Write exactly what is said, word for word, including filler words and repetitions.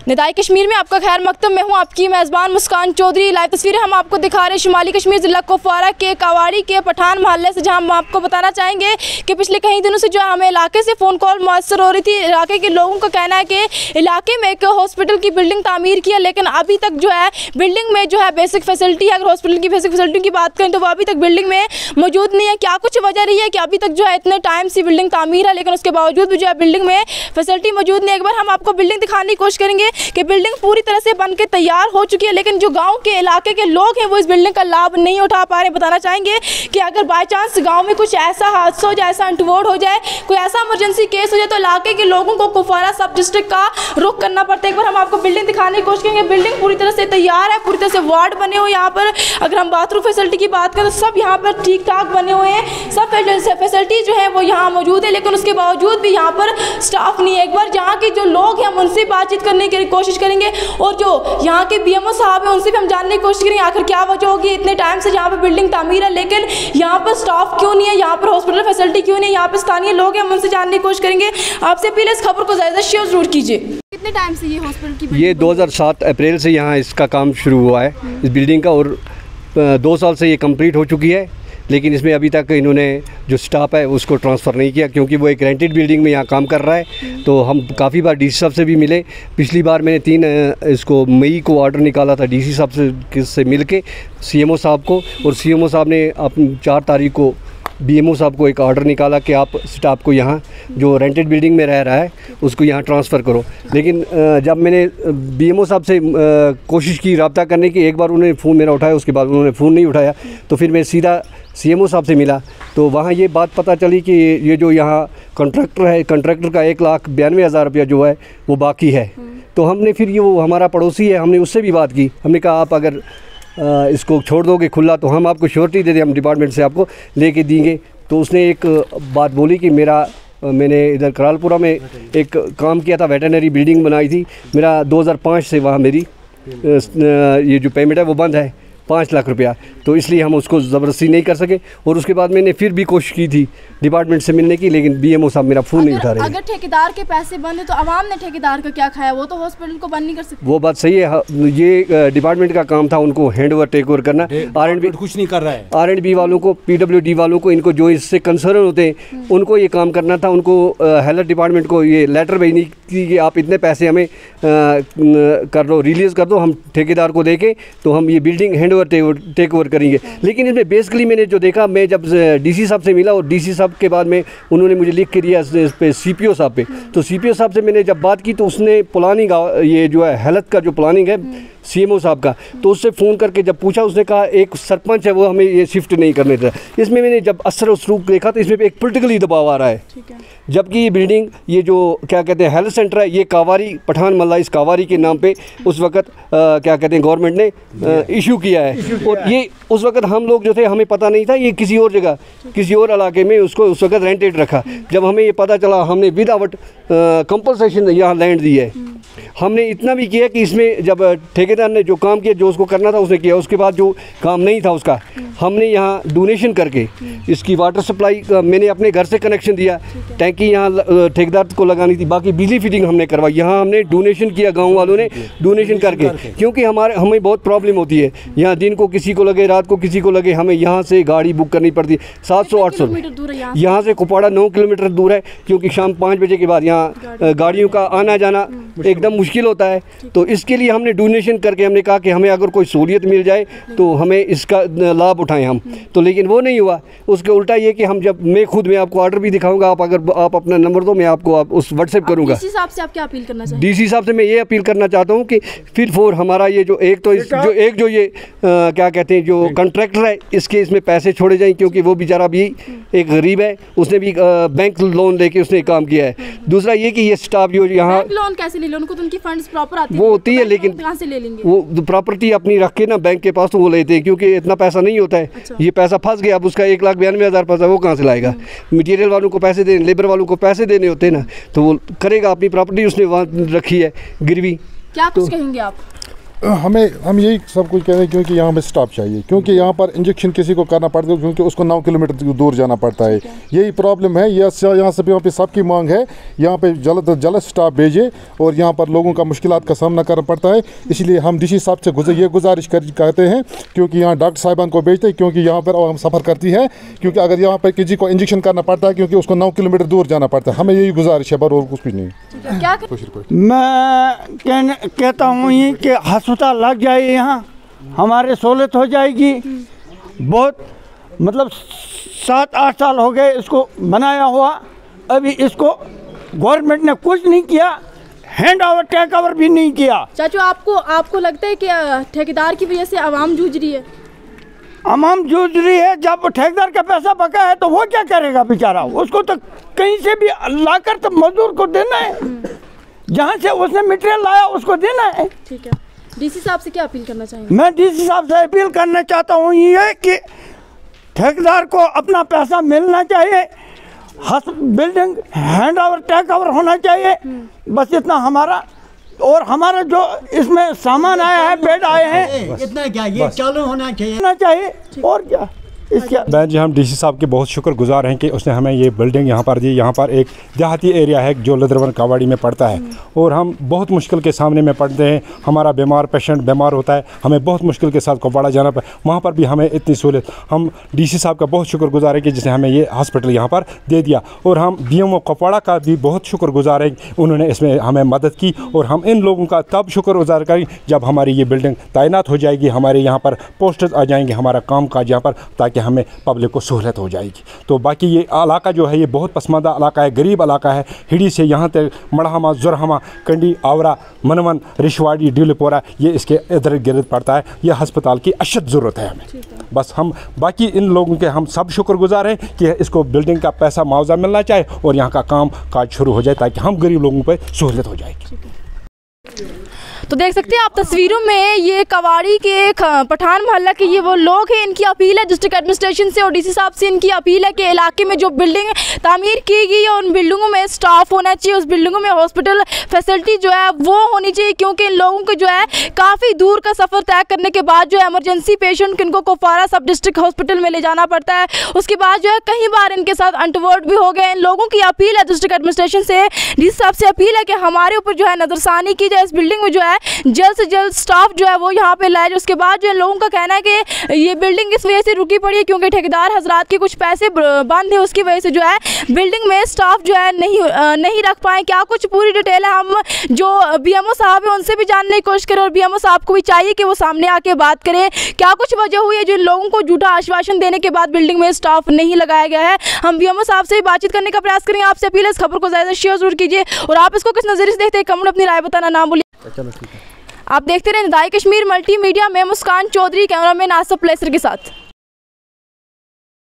निदाई कश्मीर में आपका खैर मकतब। मैं हूं आपकी मेज़बान मुस्कान चौधरी। लाइव तस्वीरें हम आपको दिखा रहे हैं शुमाली कश्मीर ज़िला कुपवारा के कावाड़ी के पठान मोहल्ले से, जहां हम आपको बताना चाहेंगे कि पिछले कई दिनों से जो है हमें इलाके से फ़ोन कॉल मुअस्सर हो रही थी। इलाके के लोगों का कहना है कि इलाके में एक हॉस्पिटल की बिल्डिंग तामीर की है, लेकिन अभी तक जो है बिल्डिंग में जो है बेसिक फैसिलिटी है, अगर हॉस्पिटल की बेसिक फैसिलिटी की बात करें तो वो अभी तक बिल्डिंग में मौजूद नहीं है। क्या कुछ वजह रही है कि अभी तक जो है इतने टाइम से बिल्डिंग तामीर है, लेकिन उसके बावजूद भी जो है बिल्डिंग में फैसिलिटी मौजूद नहीं है। एक बार हम आपको बिल्डिंग दिखाने की कोशिश करेंगे कि बिल्डिंग पूरी तरह से बन के तैयार हो चुकी है, लेकिन जो गांव के इलाके के लोग हैं वो इस बिल्डिंग का लाभ नहीं उठा पा रहे। बताना चाहेंगे कि अगर बाय चांस गांव में कुछ ऐसा हादसा हो जाए, ऐसा अनटूवर्ड हो जाए, कोई ऐसा इमरजेंसी केस हो जाए, तो इलाके के लोगों को कुपवारा सब डिस्ट्रिक्ट का रुख करना पड़ता है। एक बार हम आपको बिल्डिंग दिखाने की कोशिश करेंगे। बिल्डिंग पूरी तरह से तैयार है, पूरी तरह से वार्ड बने हुए यहाँ पर। अगर हम बाथरूम फैसिलिटी की बात करें तो सब यहाँ पर ठीक ठाक बने हुए हैं, सब फैसिलिटी जो है वो यहाँ मौजूद है, लेकिन उसके बावजूद भी यहाँ पर स्टाफ नहीं है। एक बार यहाँ के जो लोग हैं उनसे बातचीत करने की कोशिश करेंगे, और जो यहाँ के बीएमओ साहब हैं उनसे भी हम जानने की कोशिश करेंगे आखिर क्या वजह होगी इतने टाइम से यहाँ पर बिल्डिंग तामीर है लेकिन यहाँ पर स्टाफ क्यों नहीं है, यहाँ पर हॉस्पिटल फैसिलिटी क्यों नहीं है, यहाँ पर स्थानीय लोग हैं हम उनसे जानने की कोशिश करेंगे। आपसे अपील है इस खबर को ज़्यादा शेयर जरूर कीजिए। कितने टाइम से ये हॉस्पिटल की ये दो हज़ार सात अप्रैल से यहाँ इसका काम शुरू हुआ है इस बिल्डिंग का, और दो साल से ये कंप्लीट हो चुकी है, लेकिन इसमें अभी तक इन्होंने जो स्टाफ है उसको ट्रांसफ़र नहीं किया, क्योंकि वो एक रेंटेड बिल्डिंग में यहाँ काम कर रहा है। तो हम काफ़ी बार डीसी साहब से भी मिले। पिछली बार मैंने तीन इसको मई को ऑर्डर निकाला था डीसी साहब से से मिल के सीएमओ साहब को, और सीएमओ साहब ने अपनी चार तारीख को बीएमओ साहब को एक ऑर्डर निकाला कि आप स्टाफ को यहाँ जो रेंटेड बिल्डिंग में रह रहा है उसको यहाँ ट्रांसफ़र करो। लेकिन जब मैंने बीएमओ साहब से कोशिश की रब्ता करने की, एक बार उन्होंने फ़ोन मेरा उठाया, उसके बाद उन्होंने फ़ोन नहीं उठाया, तो फिर मैं सीधा सीएमओ साहब से मिला। तो वहाँ ये बात पता चली कि ये जो यहाँ कॉन्ट्रैक्टर है, कॉन्ट्रैक्टर का एक लाख बयानवे हज़ार रुपया जो है वो बाकी है। तो हमने फिर ये वो हमारा पड़ोसी है, हमने उससे भी बात की। हमने कहा आप अगर आ, इसको छोड़ दोगे खुला तो हम आपको श्योरिटी दे दें, हम डिपार्टमेंट से आपको लेके देंगे। तो उसने एक बात बोली कि मेरा मैंने इधर करालपुरा में एक काम किया था, वेटरनरी बिल्डिंग बनाई थी, मेरा दो हज़ार पाँच से वहाँ मेरी ये जो पेमेंट है वो बंद है पाँच लाख रुपया, तो इसलिए हम उसको ज़बरदस्ती नहीं कर सके। और उसके बाद मैंने फिर भी कोशिश की थी डिपार्टमेंट से मिलने की, लेकिन बीएमओ साहब मेरा फ़ोन नहीं उठा रहे। अगर ठेकेदार के पैसे बंद है तो आवाम ने ठेकेदार का क्या खाया, वो तो हॉस्पिटल को बंद नहीं कर सकते। वो बात सही है, ये डिपार्टमेंट का काम था उनको हैंड ओवर टेक ओवर करना। आर एंड बी कुछ नहीं कर रहा है, आर एंड बी वालों को, पीडब्ल्यूडी वालों को, इनको जो इससे कंसर्न होते हैं उनको ये काम करना था। उनको हेल्थ डिपार्टमेंट को ये लेटर भेजनी थी कि आप इतने पैसे हमें कर दो, रिलीज़ कर दो, हम ठेकेदार को देके तो हम ये building hand over take over करेंगे। लेकिन इसमें बेसिकली मैंने जो देखा, मैं जब डीसी साहब से मिला और डीसी साहब के बाद में उन्होंने मुझे लिख के दिया इस पे सीपीओ साहब पे, तो सीपीओ साहब से मैंने जब बात की तो उसने प्लानिंग ये जो है हेल्थ का जो प्लानिंग है सीएमओ साहब का, तो उससे फ़ोन करके जब पूछा उसने कहा एक सरपंच है वो हमें ये शिफ्ट नहीं करने देता। इसमें मैंने जब असर उसलूब देखा तो इसमें एक पॉलिटिकली दबाव आ रहा है, जबकि ये बिल्डिंग ये जो क्या कहते हैं हेल्थ सेंटर है ये कावारी पठान मल्ला इस कावारी के नाम पे उस वक्त क्या कहते हैं गवर्नमेंट ने इशू किया है। और ये उस वक्त हम लोग जो थे हमें पता नहीं था, ये किसी और जगह किसी और इलाके में उसको उस वक्त रेंटेड रखा। जब हमें ये पता चला हमने विदाउट कंपलसेशन यहाँ लैंड दी है। हमने इतना भी किया कि इसमें जब ठेकेदार ने जो काम किया, जो उसको करना था उसने किया, उसके बाद जो काम नहीं था उसका हमने यहाँ डोनेशन करके इसकी वाटर सप्लाई मैंने अपने घर से कनेक्शन दिया, टैंकी यहाँ ठेकेदार को लगानी थी, बाकी बिजली फिटिंग हमने करवाई। यहाँ हमने डोनेशन किया, गाँव वालों ने डोनेशन करके, क्योंकि हमारे हमें बहुत प्रॉब्लम होती है यहाँ, दिन को किसी को लगे, रात को किसी को लगे, हमें यहाँ से गाड़ी बुक करनी पड़ती है सात सौ आठ सौ यहाँ से कुपवाड़ा नौ किलोमीटर दूर है, क्योंकि शाम पाँच बजे के बाद यहाँ गाड़ियों का आना जाना एकदम मुश्किल होता है। तो इसके लिए हमने डोनेशन करके हमने कहा कि हमें अगर कोई सहूलियत मिल जाए तो हमें इसका लाभ उठाएं हम, तो लेकिन वो नहीं हुआ। उसके उल्टा ये कि हम जब मैं खुद मैं आपको ऑर्डर भी दिखाऊंगा, आप अगर आप अपना नंबर दो मैं आपको आप उस व्हाट्सएप करूंगा। डीसी साहब से आप क्या अपील करना चाहते हैं? डीसी साहब से मैं ये अपील करना चाहता हूँ कि फिर फोर हमारा ये जो एक तो इस, जो एक जो ये आ, क्या कहते हैं जो कॉन्ट्रैक्टर है इसके इसमें पैसे छोड़े जाएँ, क्योंकि वो बेचारा भी एक गरीब है, उसने भी बैंक लोन लेके उसने काम किया है। दूसरा ये कि ये स्टाफ जो यहाँ लोन कैसे ले लो, उनको तो उनकी फंड्स प्रॉपर आती वो होती है, लेकिन कहाँ से ले लेंगे? वो प्रॉपर्टी अपनी रख के ना बैंक के पास तो वो लेते हैं, क्योंकि इतना पैसा नहीं होता है। अच्छा। ये पैसा फंस गया, अब उसका एक लाख बयानवे हज़ार पैसा वो कहाँ से लाएगा? मटेरियल वालों को पैसे देने, लेबर वालों को पैसे देने होते हैं ना, तो वो करेगा। अपनी प्रॉपर्टी उसने वहाँ रखी है गिरवी। क्या कुछ कहेंगे आप? हमें हम यही सब कुछ कह रहे हैं क्योंकि यहाँ पे स्टाफ चाहिए, क्योंकि यहाँ पर इंजेक्शन किसी को करना पड़ता है क्योंकि उसको नौ किलोमीटर दूर जाना पड़ता है। यही प्रॉब्लम है। यह यहाँ से यहाँ पे सबकी मांग है यहाँ पे जल्द जल्द स्टाफ भेजे और यहाँ पर लोगों का मुश्किलात का सामना करना पड़ता है। इसलिए हम डी सी साहब से गुजर ये गुजारिश कर कहते हैं क्योंकि यहाँ डॉक्टर साहिबान को भेजते हैं क्योंकि यहाँ पर हम सफ़र करती है, क्योंकि अगर यहाँ पर किसी को इंजेक्शन करना पड़ता है क्योंकि उसको नौ किलोमीटर दूर जाना पड़ता है। हमें यही गुजारिश है, पर और कुछ भी नहीं। क्या मैं कहने कहता हूँ ये कि अस्पताल लग जाए, यहाँ हमारे सहूलत हो जाएगी। बहुत मतलब सात आठ साल हो गए इसको बनाया हुआ, अभी इसको गवर्नमेंट ने कुछ नहीं किया, हैंड ओवर टेक ओवर भी नहीं किया। चाचू आपको आपको लगता है कि ठेकेदार की वजह से आवाम जूझ रही है? आवाम जूझ रही है। जब ठेकेदार का पैसा बका है तो वो क्या करेगा बेचारा? उसको तो कहीं से भी लाकर तो मजदूर को देना है, जहाँ से उसने मटेरियल लाया उसको देना है। ठीक है, डीसी साहब से क्या अपील करना चाहेंगे? मैं डीसी साहब से अपील करना चाहता हूँ ये कि ठेकेदार को अपना पैसा मिलना चाहिए, building hand over take over होना चाहिए, बस इतना हमारा। और हमारा जो इसमें सामान आया है, बेड आए हैं, इतना क्या ये चालू होना चाहिए होना चाहिए और क्या इसके। बहन जी, हम डीसी साहब के बहुत शुक्रगुजार हैं कि उसने हमें ये बिल्डिंग यहाँ पर दी। यहाँ पर एक देहाती एरिया है जो लदरवन कावाड़ी में पड़ता है और हम बहुत मुश्किल के सामने में पड़ते हैं। हमारा बीमार पेशेंट बीमार होता है, हमें बहुत मुश्किल के साथ कुपवाड़ा जाना पड़ता है, वहाँ पर भी हमें इतनी सहूलत। हम डीसी साहब का बहुत शुक्रगुजार है कि जिसने हमें ये हॉस्पिटल यहाँ पर दे दिया। और हम डी एम ओ कुपवाड़ा का भी बहुत शुक्रगुजार है कि उन्होंने इसमें हमें मदद की। और हम इन लोगों का तब शुक्रगुजार करें जब हमारी ये बिल्डिंग तैनात हो जाएगी, हमारे यहाँ पर पोस्टर्स आ जाएंगे, हमारा काम काज यहाँ पर, ताकि हमें पब्लिक को सहूलत हो जाएगी। तो बाकी ये इलाका जो है ये बहुत पसमानदा इलाका है, गरीब इलाका है। हिड़ी से यहाँ तक मड़हमा, जुरहमा, कंडी, आवरा, मनवन, रिशवाड़ी, डीलपोरा, ये इसके इधर गिर्द पड़ता है। ये हस्पताल की अशद ज़रूरत है हमें। बस हम बाकी इन लोगों के हम सब शुक्रगुजार हैं कि इसको बिल्डिंग का पैसा मुआवजा मिलना चाहिए और यहाँ का काम काज शुरू हो जाए ताकि हम गरीब लोगों पर सहूलत हो जाएगी। तो देख सकते हैं आप तस्वीरों में ये कवाड़ी के पठान मोहल्ला के ये वो लोग हैं। इनकी अपील है डिस्ट्रिक्ट एडमिनिस्ट्रेशन से और डीसी साहब से इनकी अपील है कि इलाके में जो बिल्डिंग तामीर की गई है उन बिल्डिंगों में स्टाफ होना चाहिए, उस बिल्डिंगों में हॉस्पिटल फैसिलिटी जो है वो होनी चाहिए, क्योंकि इन लोगों को जो है काफ़ी दूर का सफ़र तय करने के बाद जो है एमरजेंसी पेशेंट को इनको कुपवाड़ा सब डिस्ट्रिक्ट हॉस्पिटल में ले जाना पड़ता है। उसके बाद जो है कई बार इनके साथ अंटवर्ड भी हो गए। इन लोगों की अपील है डिस्ट्रिक्ट एडमिनिस्ट्रेशन से, डीसी साहब से अपील है कि हमारे ऊपर जो है नज़रसानी की जाए, इस बिल्डिंग में जो है जल्द से जल्द स्टाफ जो है वो यहाँ पे लाए। उसके बाद जो है लोगों का कहना है कि ये बिल्डिंग इस वजह से रुकी पड़ी है क्योंकि ठेकेदार हजरात के कुछ पैसे बंद है, उसकी वजह से जो है बिल्डिंग में स्टाफ जो है नहीं नहीं रख पाए। क्या कुछ पूरी डिटेल है हम जो बीएमओ साहब है उनसे भी जानने की कोशिश करें और बीएमओ साहब को भी चाहिए कि वो सामने आके बात करें क्या कुछ वजह हुई है जो लोगों को झूठा आश्वासन देने के बाद बिल्डिंग में स्टाफ नहीं लगाया गया है। हम बीएमओ साहब से भी बातचीत करने का प्रयास करेंगे। आपसे अपील है इस खबर को ज़्यादा शेयर जरूर कीजिए और आप इसको किस नज़रिए से देखते हैं कमेंट अपनी राय बताना ना भूलिए। चलो ठीक है। आप देखते रहे निदाई कश्मीर मल्टीमीडिया में मुस्कान चौधरी, कैमरामैन आसफ प्लेसर के साथ।